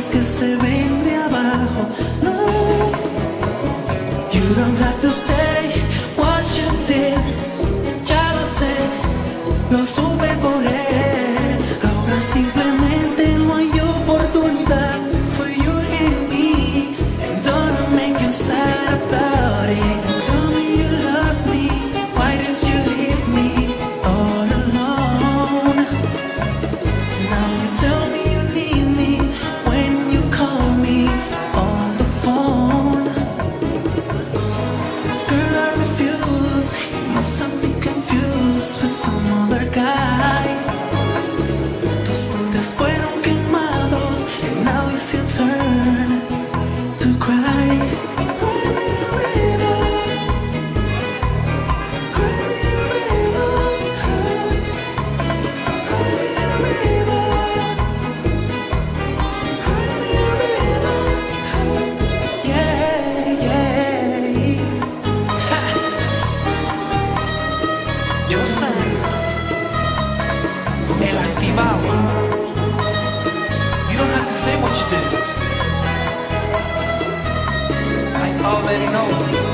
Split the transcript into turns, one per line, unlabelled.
cosas que se ven de abajo. No, you don't have to say what you did. Ya lo sé, lo supe por él. Ahora simplemente no hay oportunidad for you and me, and don't make you sad about it. You tell me you love me, why did you leave me all alone? Now you tell me you need me when you call me on the phone. Girl, I refuse, you must have been confused with some other guy. Tus puentes fueron quemados, and now it's your turn to cry. Cry me a river, cry me a river, cry me a river, cry me a river. Yeah, yeah. Ha. Yo soy el activado. You don't have to say what you did. I already know.